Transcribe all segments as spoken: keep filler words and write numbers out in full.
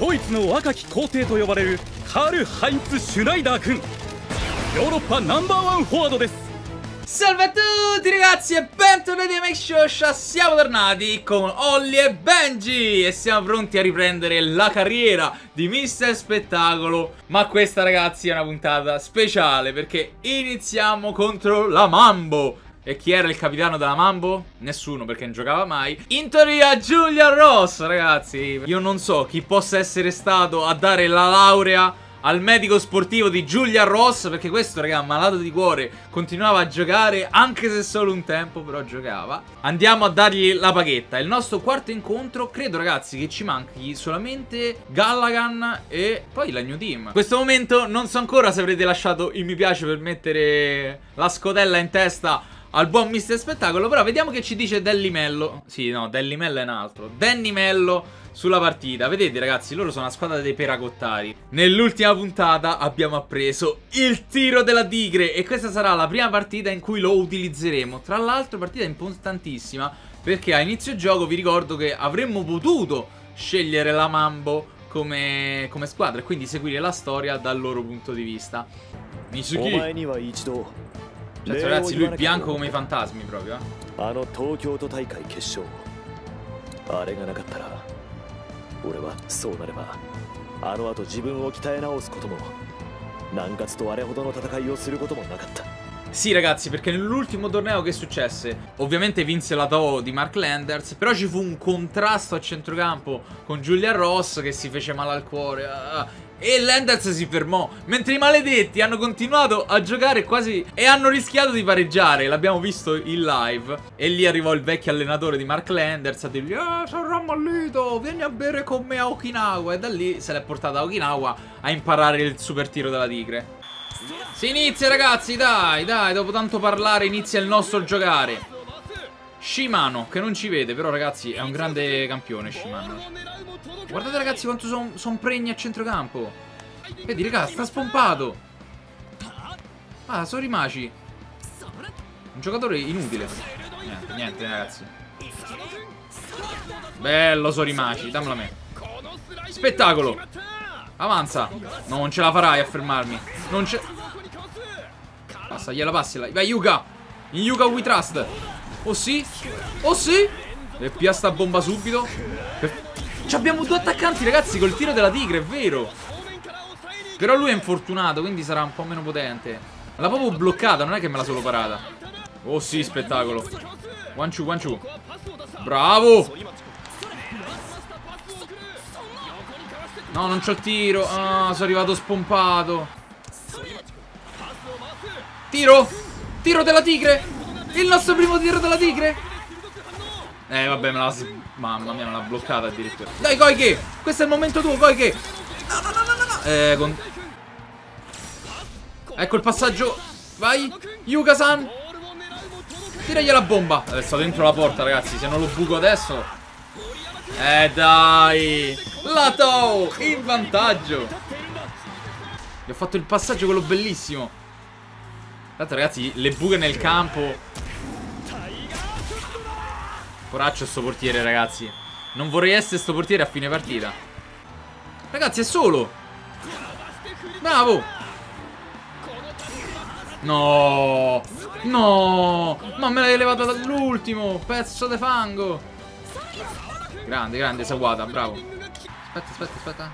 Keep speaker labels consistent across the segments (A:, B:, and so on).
A: ドイツの若き皇帝と呼ばれるカール・ハインツ・シュナイダー君、ヨーロッパナンバーワンフォワードです。
B: Salve a tutti ragazzi e bentornati a Make Shosha, siamo tornati con Holly e Benji e siamo pronti a riprendere la carriera di mister Spettacolo. Ma questa ragazzi è una puntata speciale perché iniziamo contro la Mambo. E chi era il capitano della Mambo? Nessuno, perché non giocava mai. In teoria Julian Ross, ragazzi. Io non so chi possa essere stato a dare la laurea al medico sportivo di Julian Ross, perché questo, raga, malato di cuore, continuava a giocare, anche se solo un tempo, però giocava. Andiamo a dargli la paghetta. Il nostro quarto incontro. Credo, ragazzi, che ci manchi solamente Gallagan e poi la New Team. In questo momento non so ancora se avrete lasciato il mi piace per mettere la scodella in testa al buon mister Spettacolo. Però vediamo che ci dice Danny Mello. Sì, no, Danny Mello è un altro. Danny Mello sulla partita. Vedete ragazzi, loro sono una squadra dei peracottari. Nell'ultima puntata abbiamo appreso il tiro della tigre e questa sarà la prima partita in cui lo utilizzeremo. Tra l'altro partita importantissima perché a inizio gioco vi ricordo che avremmo potuto scegliere la Mambo come, come squadra e quindi seguire la storia dal loro punto di vista. Mitsuki. Cioè, ragazzi, lui è bianco come i fantasmi proprio, eh. Sì ragazzi, perché nell'ultimo torneo che successe? Ovviamente vinse la T O di Mark Landers, però ci fu un contrasto a centrocampo con Julian Ross che si fece male al cuore, ah, e Landers si fermò, mentre i maledetti hanno continuato a giocare quasi e hanno rischiato di pareggiare. L'abbiamo visto in live. E lì arrivò il vecchio allenatore di Mark Landers a dirgli: eh, sono rammallito, vieni a bere con me a Okinawa. E da lì se l'è portata a Okinawa a imparare il super tiro della tigre. Si inizia ragazzi, dai, dai, dopo tanto parlare inizia il nostro giocare. Shimano, che non ci vede, però ragazzi è un grande campione Shimano. Guardate ragazzi quanto sono son pregni a centrocampo. Vedi raga, sta spompato. Ah, sono Rimaci. Un giocatore inutile. Niente, niente ragazzi. Bello Sorimaci, dammela a me. Spettacolo. Avanza. No, non ce la farai a fermarmi. Non ce... Passa, gliela passi là. Vai Yuka. In Yuka we trust. Oh sì. Oh sì. E pia sta bomba subito. Per... Abbiamo due attaccanti ragazzi col tiro della tigre, è vero. Però lui è infortunato, quindi sarà un po' meno potente. L'ha proprio bloccata, non è che me l'ha solo parata. Oh sì, spettacolo. One two, one two. Bravo. No, non c'ho il tiro. Ah, sono arrivato spompato. Tiro. Tiro della tigre. Il nostro primo tiro della tigre. Eh vabbè, me la... Mamma mia, me l'ha bloccata addirittura. Dai Koike, questo è il momento tuo Koike. No, no, no, no, no. Eh, con... Ecco il passaggio. Vai, Yuka-san. Tiragli la bomba. Adesso dentro la porta ragazzi, se non lo buco adesso. Eh dai. La T O in vantaggio. Gli ho fatto il passaggio quello bellissimo. Tanto ragazzi, le buche nel campo. Poraccio sto portiere ragazzi. Non vorrei essere sto portiere a fine partita. Ragazzi è solo. Bravo. No. No. Ma me l'hai levata dall'ultimo. Pezzo di fango. Grande, grande Sawada, bravo. Aspetta, aspetta, aspetta.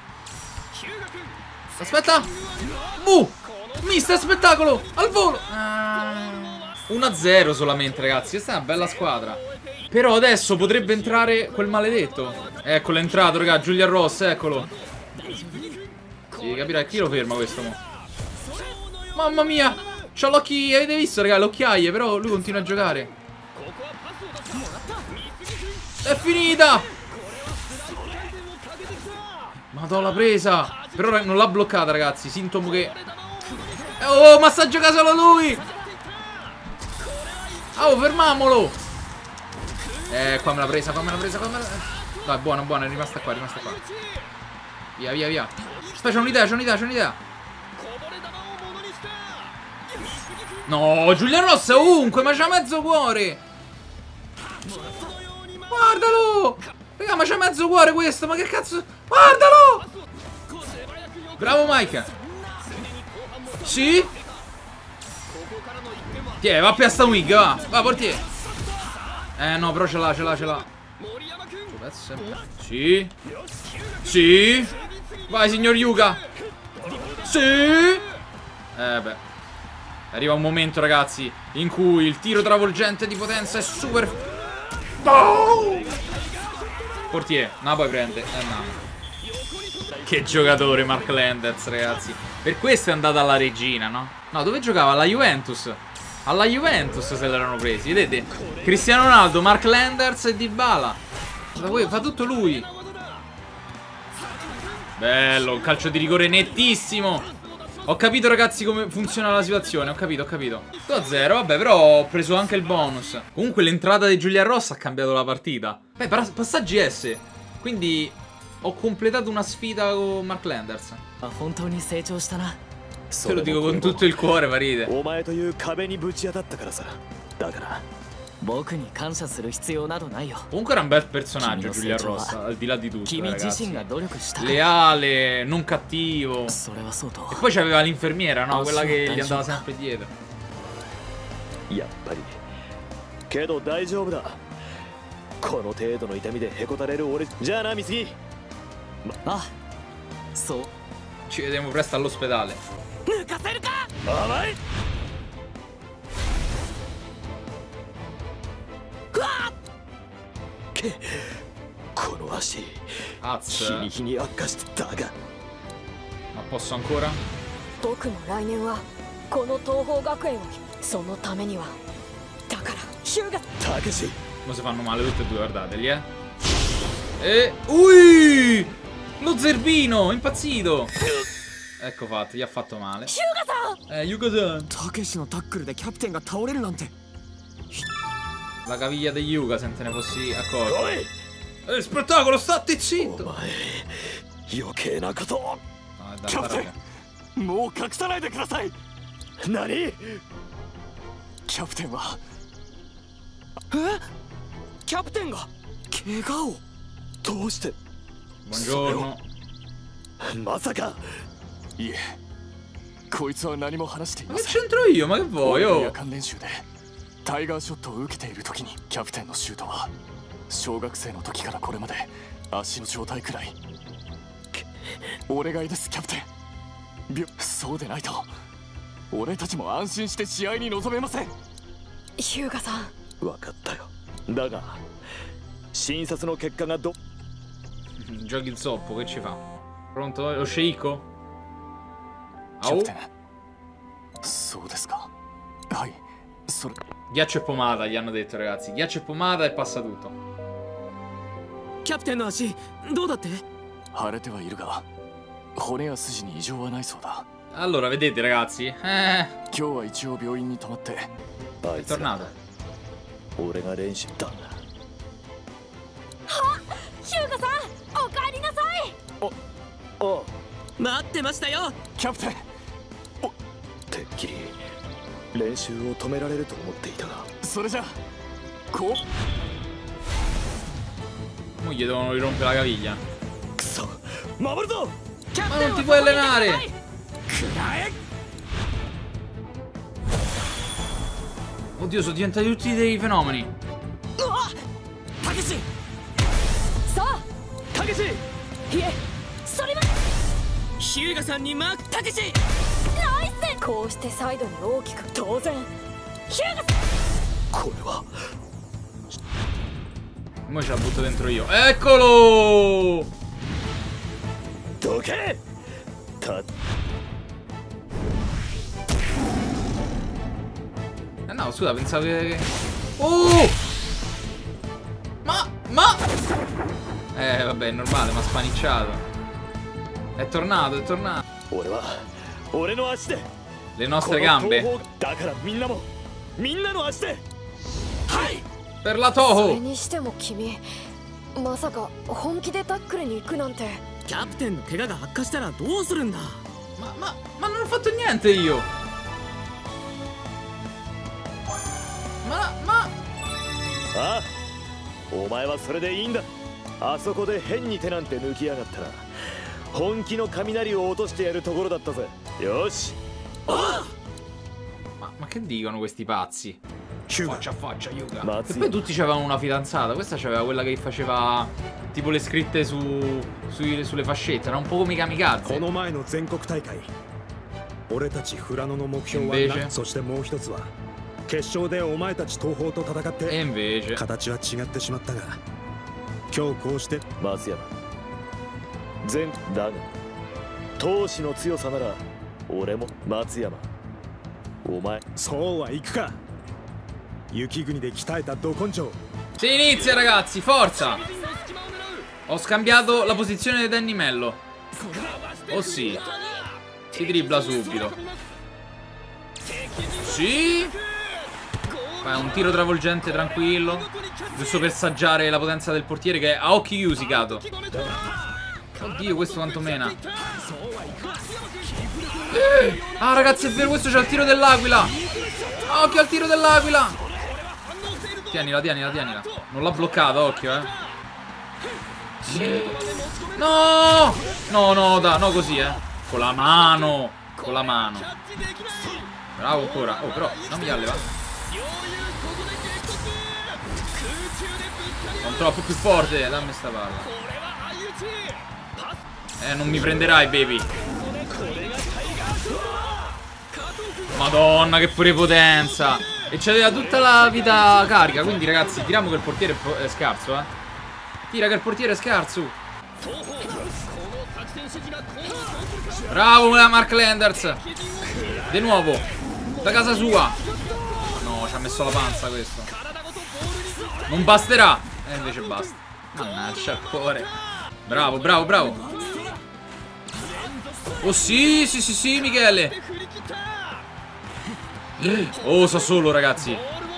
B: Aspetta. Uh. Mister Spettacolo. Al volo. ah. uno a zero solamente ragazzi. Questa è una bella squadra. Però adesso potrebbe entrare quel maledetto. Eccolo, è entrato, raga, Julian Ross, eccolo. Sì, capirai, chi lo ferma questo mo? Mamma mia, c'ha l'occhi, avete visto, raga, le occhiaie, però lui continua a giocare. È finita! Madonna, l'ha presa. Però non l'ha bloccata, ragazzi, sintomo che... Oh, ma sta giocando solo lui! Oh, fermamolo! Eh, qua me l'ha presa, qua me l'ha presa, qua me l'ha... Dai, buona, buona, è rimasta qua, è rimasta qua. Via, via, via. Aspetta, c'ho un'idea, c'ho un'idea, c'ho un'idea. No, Julian Ross è ovunque, ma c'ha mezzo cuore. Guardalo! Raga, ma c'ha mezzo cuore questo, ma che cazzo... Guardalo! Bravo Mike. Sì. Tiè, va a piasta Wig, va. Va, portiere. Eh no, però ce l'ha, ce l'ha, ce l'ha. Sì. Sì. Vai, signor Yuga. Sì. Eh beh. Arriva un momento, ragazzi, in cui il tiro travolgente di potenza è super... Oh! Portiere, no, poi prende. Eh no. Che giocatore Mark Landers, ragazzi. Per questo è andata alla regina, no? No, dove giocava? Alla Juventus. Alla Juventus se l'erano presi. Vedete? Cristiano Ronaldo, Mark Landers e Dybala. Fa tutto lui. Bello, un calcio di rigore nettissimo. Ho capito, ragazzi, come funziona la situazione. Ho capito, ho capito. due a zero, vabbè, però ho preso anche il bonus. Comunque l'entrata di Giulia Ross ha cambiato la partita. Beh, passaggi S. Quindi ho completato una sfida con Mark Landers. Te lo dico con tutto il cuore, Paride. Comunque era un bel personaggio Giulia Ross, al di là di tutto, ragazzi. Leale, non cattivo. E poi c'aveva l'infermiera, no? Quella che gli andava sempre dietro. Ci vediamo presto all'ospedale. Az. Ma posso ancora? Mo si fanno male tutti e due, guardateli, eh. E... Ui! Lo zerbino, impazzito. Ecco fatto, gli ha fatto male. Eh, Yuga-san. La caviglia di Yuga, se te ne fossi accorto. Eh, spettacolo, state zitto. No, è da baracca. Buongiorno. Ma che c'entro io? Ma che vuoi? Oh.
C: タイガーショットを受けている時にキャプテンのシュートは小学生の時からこれまで足の状態くらいお願いですキャプテンそうでないと俺たちも安心して試合に臨めませんヒューガさん分かったよだが診察の結果がど
B: Giochi il zoppo, che ci fa? Pronto? Lo sceicco?
C: キャプテンそうですかはいそれ
B: Ghiaccio e pomata, gli hanno detto, ragazzi. Ghiaccio e pomata e passa tutto.
C: Captain, allora,
B: vedete, ragazzi? Eh. È tornato.
C: Captain. 練習を止められると思っていたがそれじゃこう
B: Mo gli devono rirompere la caviglia.
C: Ma
B: non ti puoi allenare. Oddio, sono diventati tutti dei fenomeni.
C: Takeshi! Takeshi! Hyuga-san ni mark Takeshi! こうしてサイドに大きく当然ヒューガこれは
B: Mo ce la butto dentro io. Eccolo!
C: Doke!
B: Eh no, scusa, pensavo che... Oh! Ma... Ma... Eh, vabbè, è normale, mi ha spanicciato. È tornato, è tornato. Le nostre gambe. Per la Toho. Ma, ma, ma non ho fatto niente io. Ma, ma.
C: Ah, お前はそれでいいんだ。あそこで変に手なんて抜きやがったら
D: 本気の雷を落としてやるところだったぜ。よし。
B: Ma, ma che dicono questi pazzi? Faccia faccia Yuga.
D: Mazzi.
B: E poi tutti avevano una fidanzata. Questa c'aveva quella che faceva tipo le scritte su, su sulle fascette. Era un po' come i kamikaze. Invece. E invece.
D: 松山全だが闘志の強さなら俺も松山お前そうはいくか雪国で鍛えたど根性
B: Si inizia ragazzi, forza! Ho scambiato la posizione di Danny Mello. Oh sì. Si dribbla subito. Sì. Fa un tiro travolgente tranquillo, giusto per saggiare la potenza del portiere che è a occhi chiusi, Kato. Oddio, questo quanto mena. Eh, ah ragazzi, è vero, questo c'è il tiro dell'aquila. Occhio al tiro dell'aquila. Tienila, tienila, tienila. Non l'ha bloccato, occhio, eh. No! No, no, da, no così, eh. Con la mano. Con la mano. Bravo ancora. Oh, però, non mi alleva. Sono troppo più forte. Dammi sta palla. Eh, non mi prenderai, baby. Madonna, che pure potenza. E c'aveva tutta la vita carica. Quindi ragazzi, tiriamo che il portiere è scarso, eh. Tira che il portiere è scarso. Bravo Mark Landers. Di nuovo. Da casa sua. No, ci ha messo la panza questo. Non basterà. E invece basta. Mannaggia il cuore. Bravo, bravo, bravo. Oh sì, sì, sì, sì, Michele. Oh, so solo, ragazzi.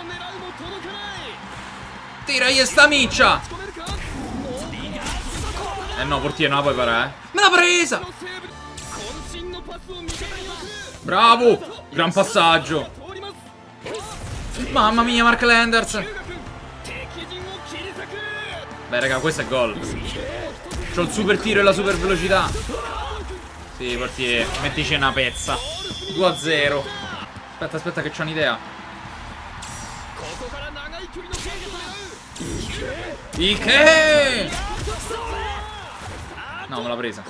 B: Tiragli sta miccia. Eh no, portiere, non la puoi parare, eh. Me l'ha presa. Bravo. Gran passaggio. Mamma mia, Mark Landers. Beh, raga, questo è gol. C'ho il super tiro e la super velocità. Sì, portiere, mettici una pezza. due a zero. Aspetta, aspetta che c'ho un'idea. Il che? No, me l'ha presa.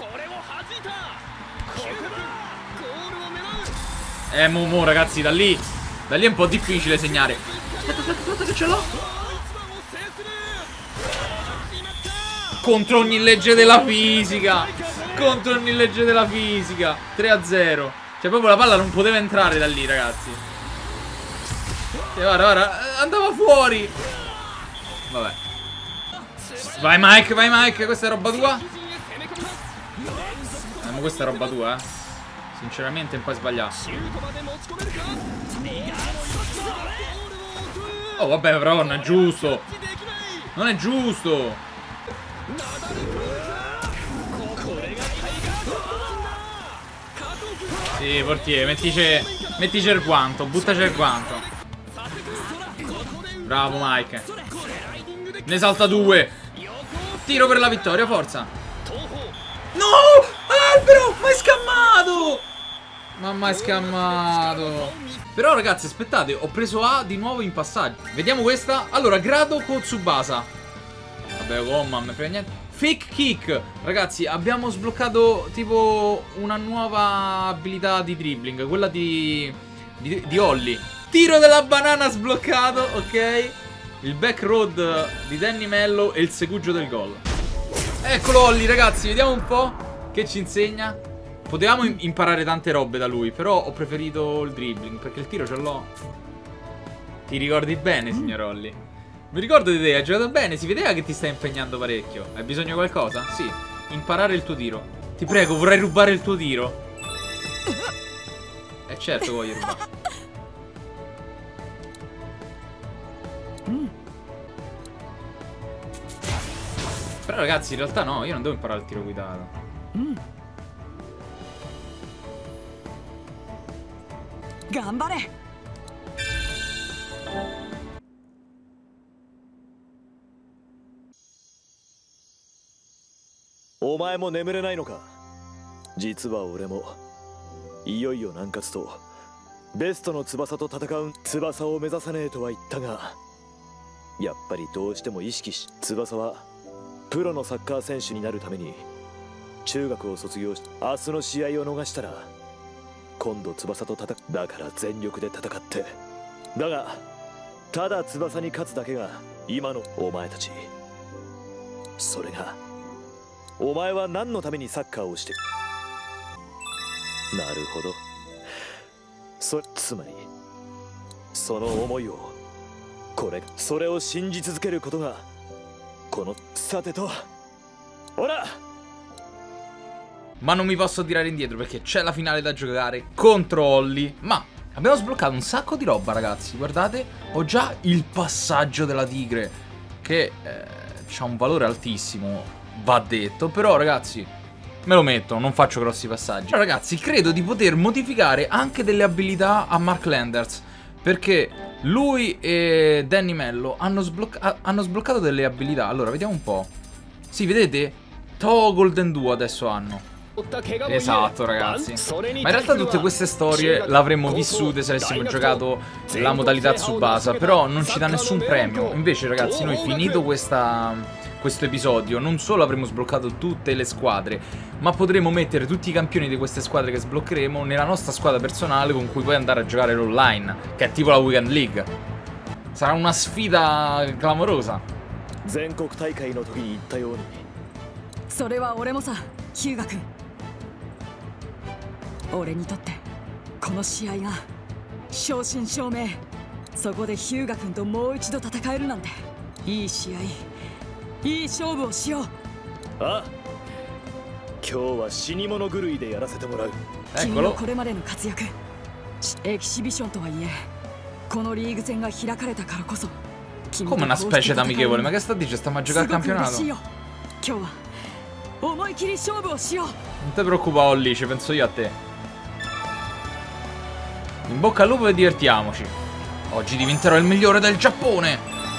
B: Eh, mo, mo, ragazzi, da lì Da lì è un po' difficile segnare. Aspetta, aspetta, aspetta che ce l'ho. Contro ogni legge della fisica. Contro ogni legge della fisica. tre a zero. Cioè proprio la palla non poteva entrare da lì, ragazzi. E guarda, guarda, andava fuori. Vabbè. Vai Mike, vai Mike, questa è roba tua. Eh, ma questa è roba tua, eh. Sinceramente un po' sbagliato. Oh vabbè, però non è giusto. Non è giusto. Sì, portiere, mettici, mettici il guanto, buttaci il guanto. Bravo Mike. Ne salta due. Tiro per la vittoria, forza. No! Albero! Ma è scammato! Mamma è scammato. Però ragazzi, aspettate, ho preso A di nuovo in passaggio. Vediamo questa. Allora, grado Kotsubasa. Vabbè, gomma, non me frega niente. Fake kick. Ragazzi, abbiamo sbloccato tipo una nuova abilità di dribbling. Quella di, di, di Ollie. Tiro della banana sbloccato, ok. Il back road di Danny Mello e il segugio del gol. Eccolo Ollie, ragazzi, vediamo un po' che ci insegna. Potevamo imparare tante robe da lui, però ho preferito il dribbling, perché il tiro ce l'ho. Ti ricordi bene, signor Ollie? Mi ricordo di te, hai giocato bene, si vedeva che ti stai impegnando parecchio. Hai bisogno di qualcosa? Sì, imparare il tuo tiro. Ti prego, vorrei rubare il tuo tiro. Eh certo voglio rubare. Però ragazzi, in realtà no, io non devo imparare il tiro guidato.
E: Gambare!
D: お前も眠れないのか。 実は俺もいよいよ南葛とベストの翼と戦う。翼を目指さねえとは言ったが、やっぱりどうしても意識し、翼はプロのサッカー選手になるために中学を卒業し、明日の試合を逃したら今度翼と戦う。だから全力で戦って。だがただ翼に勝つだけが今のお前たち。それがお前は何のためにサッカーをして。なるほど。そつまりその思いを、これそれを信じ続けることがこの。さてとほら。
B: Ma non mi posso tirare indietro perché c'è la finale da giocare contro Holly. Ma abbiamo sbloccato un sacco di roba, ragazzi. Guardate, ho già il passaggio della tigre, che eh, ha un valore altissimo, va detto. Però, ragazzi, me lo metto, non faccio grossi passaggi. Però, ragazzi, credo di poter modificare anche delle abilità a Mark Landers, perché lui e Danny Mello hanno, sblocca hanno sbloccato delle abilità. Allora, vediamo un po'. Sì, vedete? Toho Golden Duo adesso hanno. Esatto, ragazzi. Ma in realtà tutte queste storie l'avremmo vissute se avessimo giocato la modalità Tsubasa. Però non ci dà nessun premio. Invece, ragazzi, noi finito questa, questo episodio, non solo avremo sbloccato tutte le squadre, ma potremo mettere tutti i campioni di queste squadre che sbloccheremo nella nostra squadra personale, con cui poi andare a giocare l'online, che è tipo la Weekend League. Sarà una sfida clamorosa.
D: 全国大会の時に言ったように。
E: それは俺もさ、ヒューガ君。俺にとってこの試合が正真正銘。そこでヒューガ君ともう一度戦えるなんて、いい試合、いい勝負をしよう。
D: ああ、今日は死に物狂いでやらせてもらう。
E: 君のこれまでの活躍、エキシビションとはいえ、このリーグ戦が開かれたからこそ。
B: Come una specie d'amichevole, ma che sta dicendo? Stiamo a giocare al campionato.
E: Non
B: ti preoccupare, Holly, ci penso io a te. In bocca al lupo e divertiamoci. Oggi diventerò il migliore del Giappone.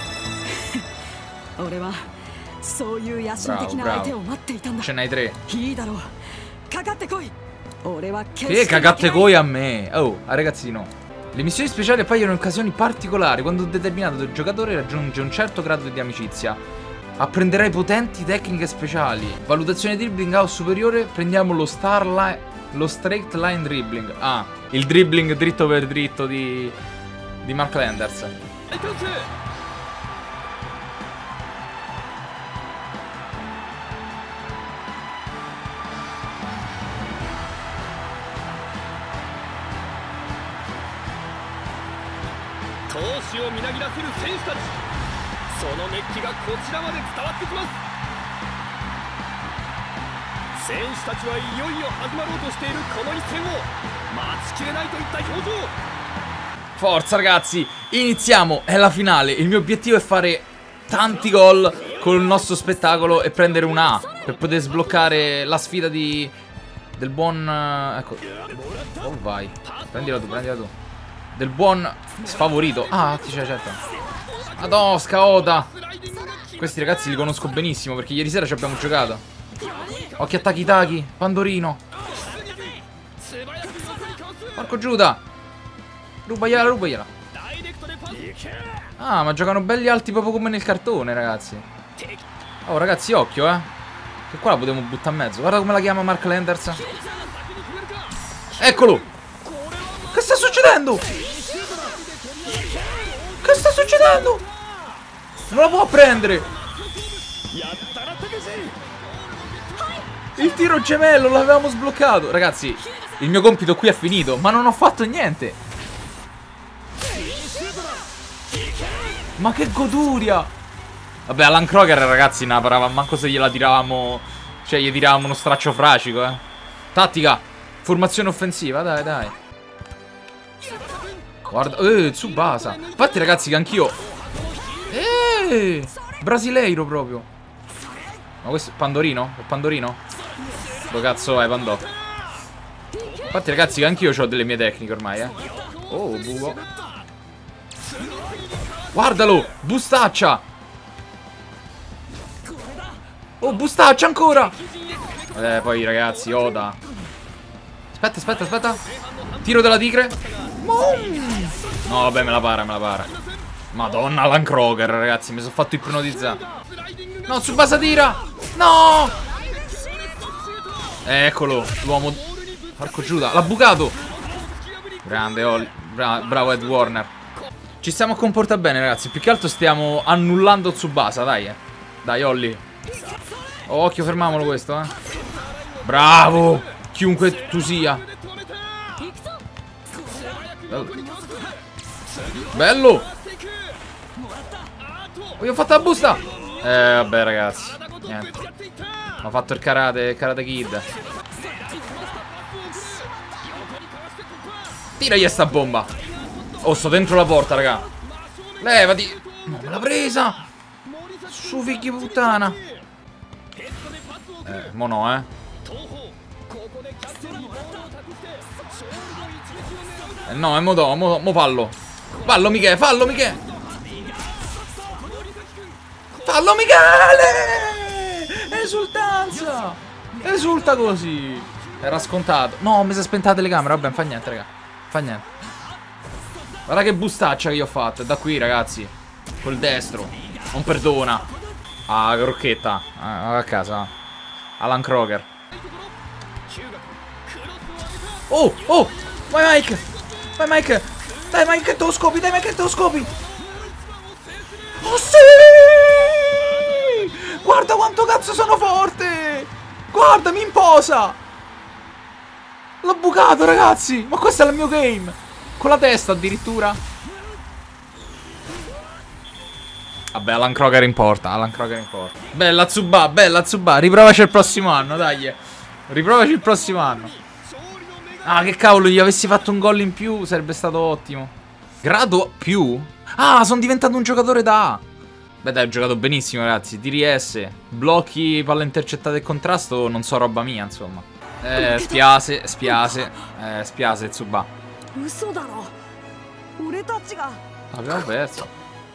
E: Bravo, bravo.
B: Ce n'hai tre.
E: Che
B: cagatte coi a me. Oh, a ragazzino. Le missioni speciali appaiono in occasioni particolari, quando un determinato giocatore raggiunge un certo grado di amicizia. Apprenderai potenti tecniche speciali. Valutazione dribbling A o superiore, prendiamo lo star line, lo straight line dribbling. Ah, il dribbling dritto per dritto di, di Mark Landers.
F: 闘志をみなぎらせる選手たち、その熱気がこちらまで伝わってきます。選手たちはいよいよ始まろうとしているこの一戦を待ちきれないといった表情。
B: Forza ragazzi, iniziamo, è la finale. Il mio obiettivo è fare tanti gol con il nostro spettacolo e prendere un A per poter sbloccare la sfida di del buon, ecco. Oh vai, prendila tu, prendila tu. Del buon sfavorito. Ah, c'è, certo. Madonna, Scaota. Questi ragazzi li conosco benissimo perché ieri sera ci abbiamo giocato. Occhio a Taki Taki, Pandorino. Porco Giuda. Rubagliela, rubagliela. Ah, ma giocano belli alti proprio come nel cartone, ragazzi. Oh, ragazzi, occhio, eh. Che qua la potevo buttare a mezzo. Guarda come la chiama Mark Landers. Eccolo. Che sta succedendo? Che sta succedendo? Non la può prendere. Il tiro gemello l'avevamo sbloccato. Ragazzi, il mio compito qui è finito, ma non ho fatto niente. Ma che goduria. Vabbè, Alan Kroger, ragazzi, ne parava manco se gliela tiravamo. Cioè, gli tiravamo uno straccio fracico, eh. Tattica, formazione offensiva, dai, dai. Guarda, eh, Tsubasa. Infatti, ragazzi, che anch'io. Eh, brasileiro proprio. Ma questo è Pandorino? È Pandorino? Dove cazzo è, Pandò? Infatti, ragazzi, che anch'io ho delle mie tecniche ormai, eh. Oh, buco. Guardalo, bustaccia. Oh, bustaccia ancora. Eh, poi ragazzi, Oda. Aspetta, aspetta, aspetta. Tiro della tigre. No, vabbè, me la para, me la para. Madonna, Alan Kroger, ragazzi, mi sono fatto ipnotizzare. No, Tsubasa tira. No. Eccolo, l'uomo. Porco Giuda, l'ha bucato. Grande, Olli. Bra bravo Ed Warner. Ci stiamo a comportare bene, ragazzi. Più che altro stiamo annullando Tsubasa, dai, eh. Dai, Olli. Oh, occhio, fermamolo questo, eh. Bravo. Chiunque tu sia. Bello. Bello. Oh, io ho fatto la busta. Eh, vabbè, ragazzi. Niente. Ho fatto il karate, karate kid. Tiragli sta bomba. Oh, sto dentro la porta, raga. Levati. No, me l'ha presa. Su figlio puttana. Eh, mo no, eh. Eh no, è mo do, mo, mo fallo. Fallo, Michele, fallo, Michele. Fallo, Michele. Esultanza. Esulta così. Era scontato. No, mi si è spenta la telecamera. Vabbè, fa niente, raga. Fa niente. Guarda che bustaccia che io ho fatto. È da qui, ragazzi. Col destro. Non perdona. Ah, crocchetta. Ah, a casa. Alan Kroger. Oh, oh. Vai, Mike. Vai, Mike. Dai, Mike, che te lo scopi. Dai, Mike, che te lo scopi. Oh, sì. Guarda quanto cazzo sono forte. Guarda, mi imposa. L'ho bucato, ragazzi. Ma questo è il mio game. Con la testa addirittura. Vabbè, Alan Kroger in porta. Alan Kroger in porta. Bella Tsuba, bella Tsuba. Riprovaci il prossimo anno, dai. Riprovaci il prossimo anno. Ah, che cavolo, gli avessi fatto un gol in più sarebbe stato ottimo. Grado più? Ah, sono diventato un giocatore da A. Beh, dai, ho giocato benissimo, ragazzi. Tiri S, blocchi, palla intercettata e contrasto, non so roba mia, insomma. Eh, spiase, spiase, eh, spiase Tsuba. Abbiamo perso.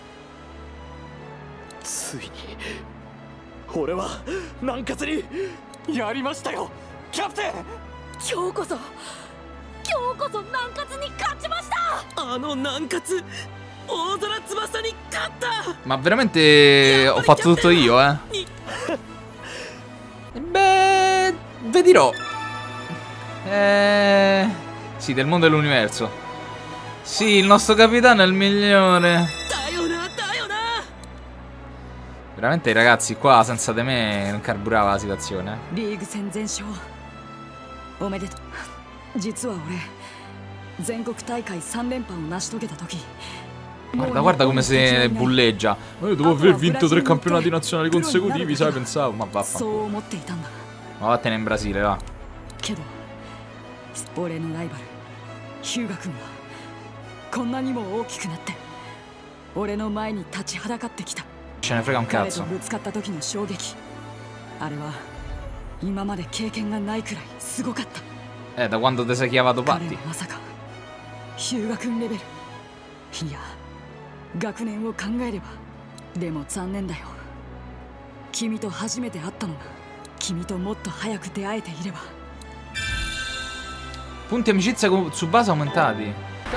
D: ついに俺は南葛にやりましたよキャプテン。
E: 今日こそ今日こそ南葛に勝ちました。あの南葛大空翼に勝った。
B: Ma veramente ho fatto tutto io, eh. Beh, ve dirò. Eh, sì, del mondo e dell'universo. Sì, il nostro capitano è il migliore. Veramente, ragazzi, qua senza di me non carburava la situazione.
E: League戦全勝おめでとう。実は俺全国大会さん連覇を成し遂げた時
B: Guarda, guarda come se bulleggia. Eh, dopo aver vinto tre campionati nazionali consecutivi, sai, pensavo. Ma vaffanculo. Ma vattene in Brasile, va.
E: けど俺のライバルヒューガ君はこんなにも大きくなって俺の前に立ちはだかってきた。
B: Ce ne frega un cazzo.
E: ぶつかった時の衝撃あれは今まで経験がないくらいすごかった。
B: Eh, da quando ti sei chiavato Patti.
E: まさかヒューガ君レベル。いや学年を考えればでも残念だよ。君と初めて会ったのが君ともっと早く出会えていれば。
B: Punti amicizia con Tsubasa aumentati.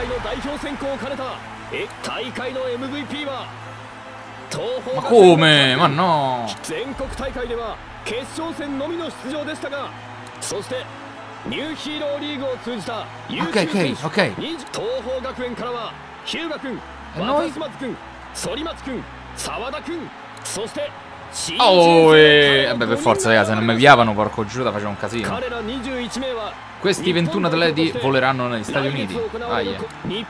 B: Ma come? Ma no. Ok, ok, ok. E noi? Oh, e... Vabbè, per forza, ragazzi, se non mi viavano, porco Giuda, faceva un casino. Questi ventuno atleti voleranno negli Stati Uniti. Ah, yeah.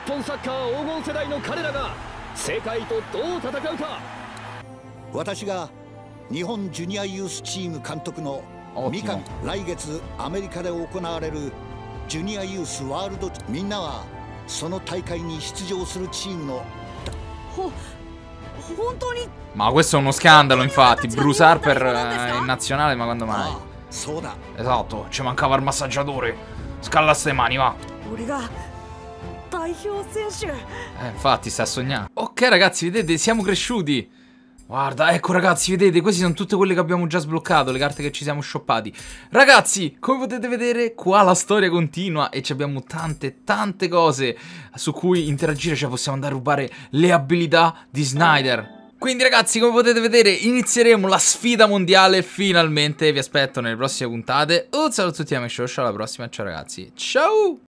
G: 私が日本ジュニアユースチーム監督のみかん。来月アメリカで行われるジュニアユースワールド。みんなはその大会に出場するチームの。
B: Ma questo è uno scandalo, infatti. Bruce Harper è in nazionale, ma quando mai? Esatto, ci mancava il massaggiatore. Scalla ste mani, va. Eh, infatti, sta a sognare. Ok, ragazzi, vedete, siamo cresciuti. Guarda, ecco ragazzi, vedete, queste sono tutte quelle che abbiamo già sbloccato, le carte che ci siamo shoppati. Ragazzi, come potete vedere, qua la storia continua e abbiamo tante, tante cose su cui interagire, cioè possiamo andare a rubare le abilità di Snyder. Quindi ragazzi, come potete vedere, inizieremo la sfida mondiale finalmente. Vi aspetto nelle prossime puntate. Un saluto a tutti, amici, alla prossima, ciao ragazzi, ciao!